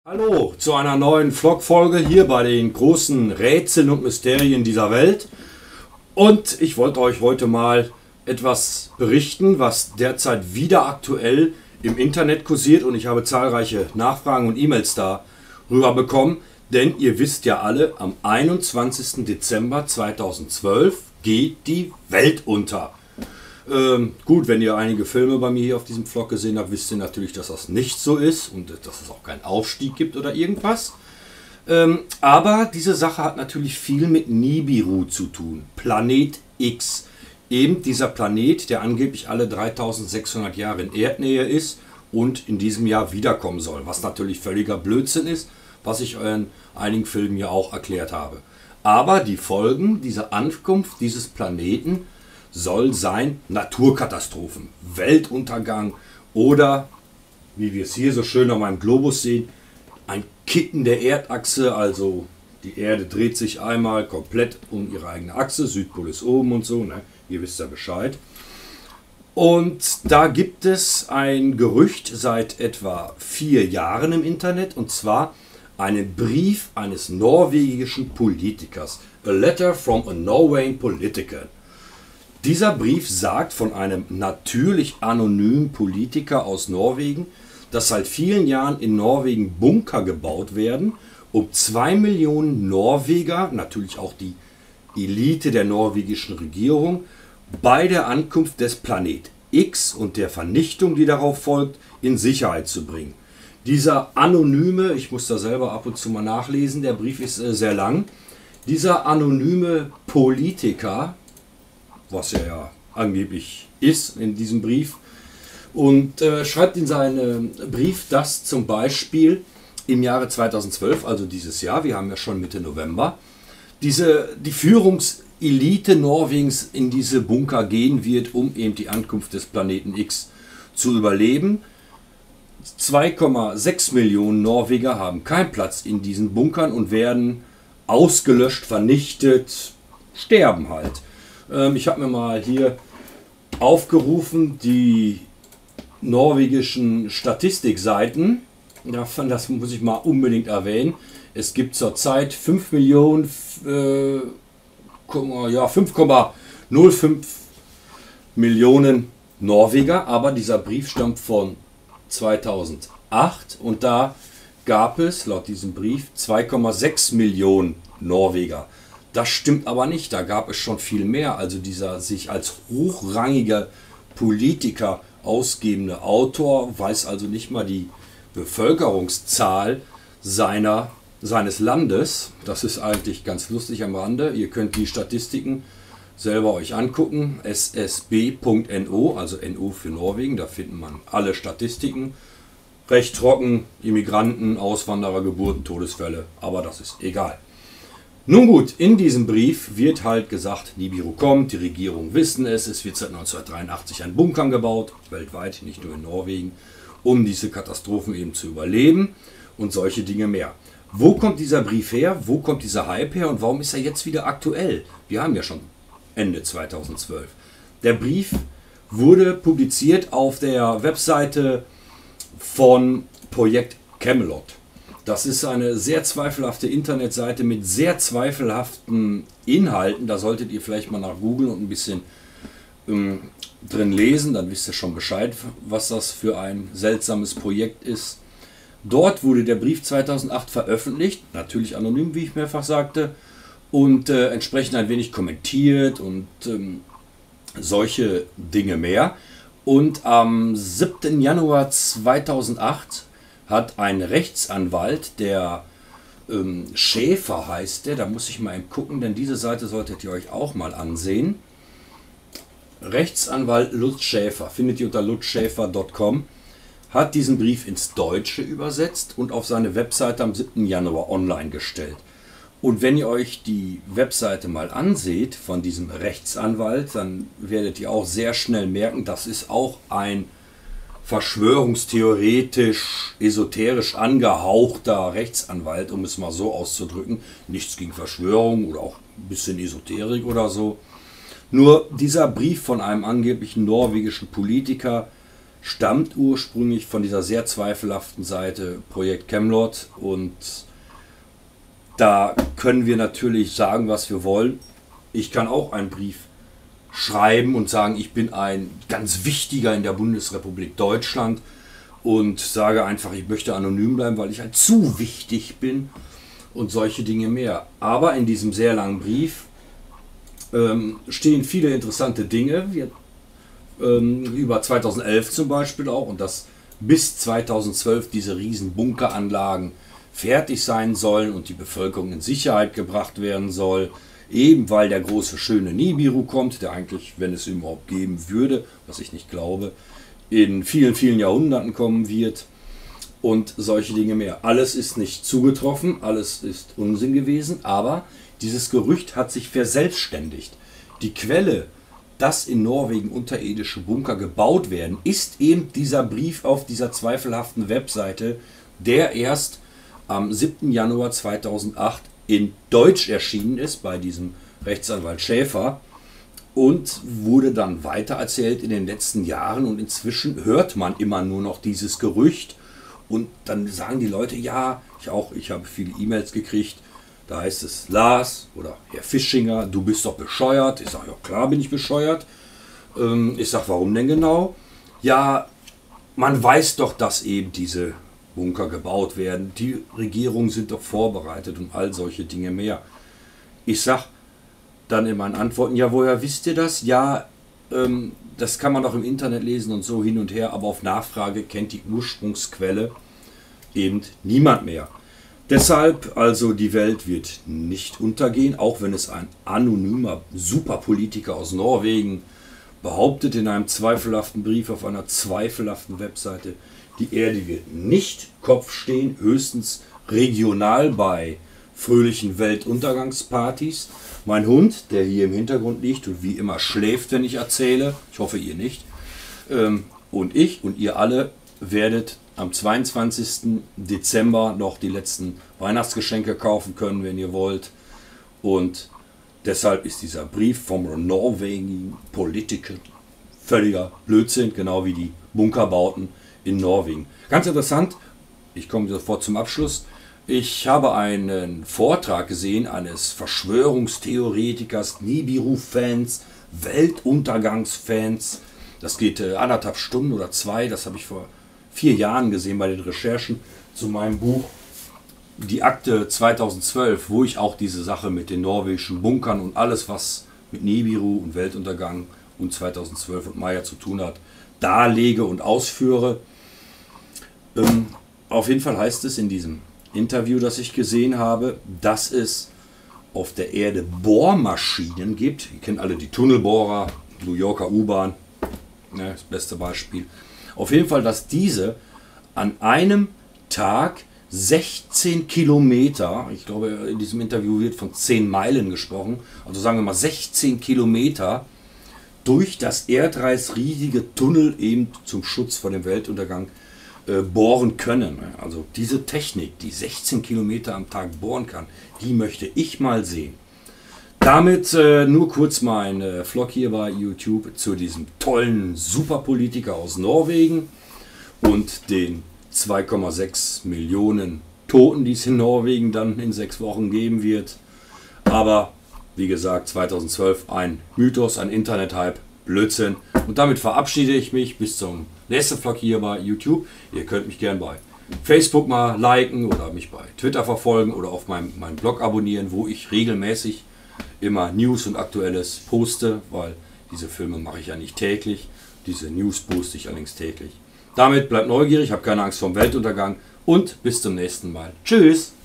Hallo zu einer neuen Vlog-Folge hier bei den großen Rätseln und Mysterien dieser Welt. Und ich wollte euch heute mal etwas berichten, was derzeit wieder aktuell im Internet kursiert. Und ich habe zahlreiche Nachfragen und E-Mails darüber bekommen. Denn ihr wisst ja alle, am 21. Dezember 2012 geht die Welt unter. Gut, wenn ihr einige Filme bei mir hier auf diesem Vlog gesehen habt, wisst ihr natürlich, dass das nicht so ist und dass es auch keinen Aufstieg gibt oder irgendwas. Aber diese Sache hat natürlich viel mit Nibiru zu tun. Planet X. Eben dieser Planet, der angeblich alle 3600 Jahre in Erdnähe ist und in diesem Jahr wiederkommen soll. Was natürlich völliger Blödsinn ist, was ich in einigen Filmen ja auch erklärt habe. Aber die Folgen dieser Ankunft dieses Planeten soll sein Naturkatastrophen, Weltuntergang oder, wie wir es hier so schön auf meinem Globus sehen, ein Kippen der Erdachse, also die Erde dreht sich einmal komplett um ihre eigene Achse, Südpol ist oben und so, ne? Ihr wisst ja Bescheid. Und da gibt es ein Gerücht seit etwa 4 Jahren im Internet, und zwar einen Brief eines norwegischen Politikers, a letter from a Norwegian politician. Dieser Brief sagt von einem natürlich anonymen Politiker aus Norwegen, dass seit vielen Jahren in Norwegen Bunker gebaut werden, um 2 Millionen Norweger, natürlich auch die Elite der norwegischen Regierung, bei der Ankunft des Planet X und der Vernichtung, die darauf folgt, in Sicherheit zu bringen. Dieser anonyme, ich muss da selber ab und zu mal nachlesen, der Brief ist sehr lang, dieser anonyme Politiker, was er ja angeblich ist in diesem Brief, und schreibt in seinem Brief, dass zum Beispiel im Jahre 2012, also dieses Jahr, wir haben ja schon Mitte November, die Führungselite Norwegens in diese Bunker gehen wird, um eben die Ankunft des Planeten X zu überleben. 2,6 Millionen Norweger haben keinen Platz in diesen Bunkern und werden ausgelöscht, vernichtet, sterben halt. Ich habe mir mal hier aufgerufen die norwegischen Statistikseiten. Davon, das muss ich mal unbedingt erwähnen. Es gibt zurzeit 5,05 Millionen Norweger, aber dieser Brief stammt von 2008 und da gab es laut diesem Brief 2,6 Millionen Norweger. Das stimmt aber nicht, da gab es schon viel mehr. Also dieser sich als hochrangiger Politiker ausgebende Autor weiß also nicht mal die Bevölkerungszahl seines Landes. Das ist eigentlich ganz lustig am Rande. Ihr könnt die Statistiken selber euch angucken. ssb.no, also NO für Norwegen, da findet man alle Statistiken. Recht trocken, Immigranten, Auswanderer, Geburten, Todesfälle, aber das ist egal. Nun gut, in diesem Brief wird halt gesagt, Nibiru kommt, die Regierung wissen es wird seit 1983 an Bunkern gebaut, weltweit, nicht nur in Norwegen, um diese Katastrophen eben zu überleben und solche Dinge mehr. Wo kommt dieser Brief her, wo kommt dieser Hype her und warum ist er jetzt wieder aktuell? Wir haben ja schon Ende 2012. Der Brief wurde publiziert auf der Webseite von Projekt Camelot. Das ist eine sehr zweifelhafte Internetseite mit sehr zweifelhaften Inhalten. Da solltet ihr vielleicht mal nach googeln und ein bisschen drin lesen. Dann wisst ihr schon Bescheid, was das für ein seltsames Projekt ist. Dort wurde der Brief 2008 veröffentlicht, natürlich anonym, wie ich mehrfach sagte, und entsprechend ein wenig kommentiert und solche Dinge mehr. Und am 7. Januar 2008 hat ein Rechtsanwalt, der Schäfer heißt der, da muss ich mal eben gucken, denn diese Seite solltet ihr euch auch mal ansehen. Rechtsanwalt Lutz Schäfer, findet ihr unter lutzschäfer.com, hat diesen Brief ins Deutsche übersetzt und auf seine Webseite am 7. Januar online gestellt. Und wenn ihr euch die Webseite mal anseht von diesem Rechtsanwalt, dann werdet ihr auch sehr schnell merken, das ist auch ein verschwörungstheoretisch, esoterisch angehauchter Rechtsanwalt, um es mal so auszudrücken. Nichts gegen Verschwörung oder auch ein bisschen Esoterik oder so. Nur dieser Brief von einem angeblichen norwegischen Politiker stammt ursprünglich von dieser sehr zweifelhaften Seite Projekt Camelot, und da können wir natürlich sagen, was wir wollen. Ich kann auch einen Brief schreiben und sagen, ich bin ein ganz wichtiger in der Bundesrepublik Deutschland und sage einfach, ich möchte anonym bleiben, weil ich halt zu wichtig bin und solche Dinge mehr. Aber in diesem sehr langen Brief stehen viele interessante Dinge, über 2011 zum Beispiel auch, und dass bis 2012 diese riesen Bunkeranlagen fertig sein sollen und die Bevölkerung in Sicherheit gebracht werden soll, eben weil der große schöne Nibiru kommt, der eigentlich, wenn es ihn überhaupt geben würde, was ich nicht glaube, in vielen, vielen Jahrhunderten kommen wird und solche Dinge mehr. Alles ist nicht zugetroffen, alles ist Unsinn gewesen, aber dieses Gerücht hat sich verselbstständigt. Die Quelle, dass in Norwegen unterirdische Bunker gebaut werden, ist eben dieser Brief auf dieser zweifelhaften Webseite, der erst am 7. Januar 2008 in Deutsch erschienen ist bei diesem Rechtsanwalt Schäfer und wurde dann weitererzählt in den letzten Jahren, und inzwischen hört man immer nur noch dieses Gerücht und dann sagen die Leute, ja, ich habe viele E-Mails gekriegt, da heißt es, Lars oder Herr Fischinger, du bist doch bescheuert. Ich sage, ja klar bin ich bescheuert. Ich sage, warum denn genau? Ja, man weiß doch, dass eben diese Bunker gebaut werden. Die Regierungen sind doch vorbereitet und all solche Dinge mehr. Ich sage dann in meinen Antworten, ja, woher wisst ihr das? Ja, das kann man doch im Internet lesen und so hin und her, aber auf Nachfrage kennt die Ursprungsquelle eben niemand mehr. Deshalb, also die Welt wird nicht untergehen, auch wenn es ein anonymer Superpolitiker aus Norwegen behauptet in einem zweifelhaften Brief auf einer zweifelhaften Webseite. Die Erde wird nicht Kopf stehen, höchstens regional bei fröhlichen Weltuntergangspartys. Mein Hund, der hier im Hintergrund liegt und wie immer schläft, wenn ich erzähle, ich hoffe ihr nicht, und ich und ihr alle werdet am 22. Dezember noch die letzten Weihnachtsgeschenke kaufen können, wenn ihr wollt. Und deshalb ist dieser Brief vom Norwegian Politiker völliger Blödsinn, genau wie die Bunkerbauten in Norwegen. Ganz interessant, ich komme sofort zum Abschluss. Ich habe einen Vortrag gesehen eines Verschwörungstheoretikers, Nibiru-Fans, Weltuntergangsfans. Das geht 1,5 Stunden oder 2, das habe ich vor 4 Jahren gesehen bei den Recherchen zu meinem Buch Die Akte 2012, wo ich auch diese Sache mit den norwegischen Bunkern und alles, was mit Nibiru und Weltuntergang und 2012 und Maya zu tun hat, darlege und ausführe. Auf jeden Fall heißt es in diesem Interview, das ich gesehen habe, dass es auf der Erde Bohrmaschinen gibt. Ihr kennt alle die Tunnelbohrer, New Yorker U-Bahn, ne, das beste Beispiel. Auf jeden Fall, dass diese an einem Tag 16 Kilometer, ich glaube in diesem Interview wird von 10 Meilen gesprochen, also sagen wir mal 16 Kilometer durch das Erdreich riesige Tunnel eben zum Schutz vor dem Weltuntergang bohren können. Also diese Technik, die 16 Kilometer am Tag bohren kann, die möchte ich mal sehen. Damit nur kurz mein Vlog hier bei YouTube zu diesem tollen Superpolitiker aus Norwegen und den 2,6 Millionen Toten, die es in Norwegen dann in 6 Wochen geben wird. Aber wie gesagt, 2012 ein Mythos, ein Internet-Hype, Blödsinn. Und damit verabschiede ich mich bis zum nächsten Vlog hier bei YouTube. Ihr könnt mich gerne bei Facebook mal liken oder mich bei Twitter verfolgen oder auf meinem Blog abonnieren, wo ich regelmäßig immer News und Aktuelles poste, weil diese Filme mache ich ja nicht täglich. Diese News poste ich allerdings täglich. Damit bleibt neugierig, habt keine Angst vor dem Weltuntergang und bis zum nächsten Mal. Tschüss!